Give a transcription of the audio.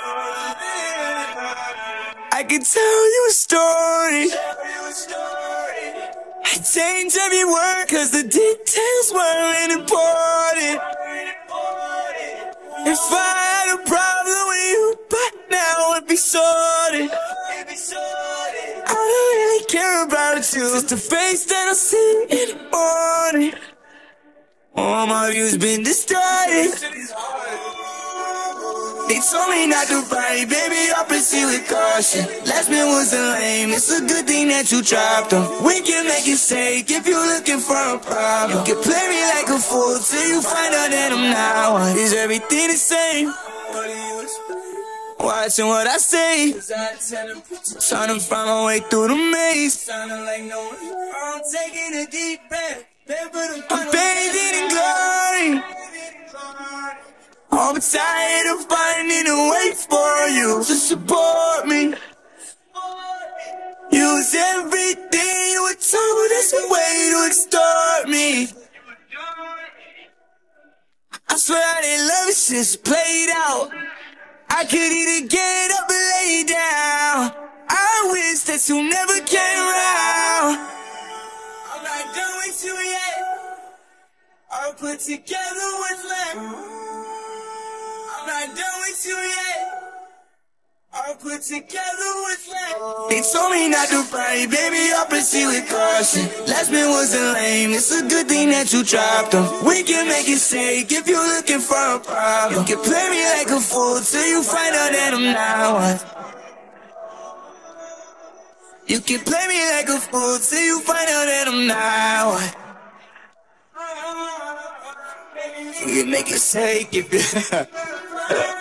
I could tell you a story. I changed every word cause the details weren't important. If I had a problem with you, but now it'd be sorted. I don't really care about you, just the face that I see in the morning. All my views been distorted. They told me not to fight, baby, I'll proceed with caution. Last man wasn't lame, it's a good thing that you dropped them. We can make it safe if you're looking for a problem. You can play me like a fool till you find out that I'm not one. Is everything the same? Watching what I say, trying to find my way through the maze. I'm taking a deep breath, I'm bathing in glory. I'm tired of finding a way for you to support me. Use everything you were told as a way to extort me. I swear I didn't love it, just played out. I could either get up or lay down. I wish that you never came around. I'm not done with you yet. I'll put together what's left. I'm not done with you yet. I'll put together what's left. They told me not to fight, baby, I'll proceed with caution. Last man wasn't lame, it's a good thing that you dropped them. We can make it safe if you're looking for a problem. You can play me like a fool till you find out that I'm not one. You can play me like a fool till you find out that I'm not one. You can make it safe if you